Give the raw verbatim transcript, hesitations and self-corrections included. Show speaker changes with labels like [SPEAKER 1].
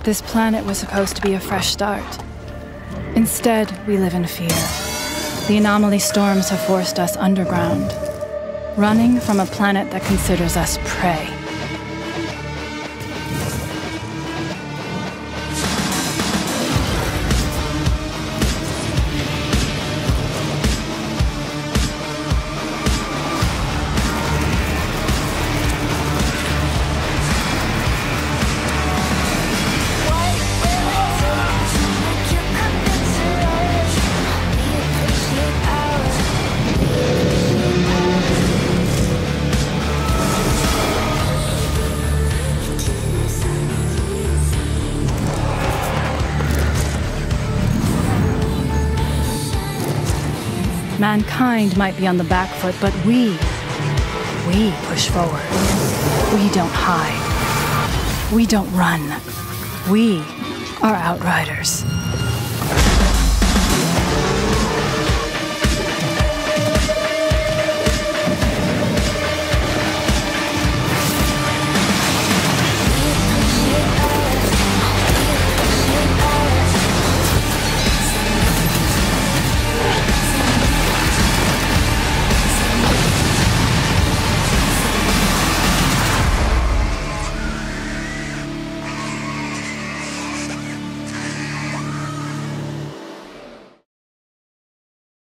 [SPEAKER 1] This planet was supposed to be a fresh start. Instead, we live in fear. The anomaly storms have forced us underground, running from a planet that considers us prey. Mankind might be on the back foot, but we, we push forward. We don't hide. We don't run. We are Outriders.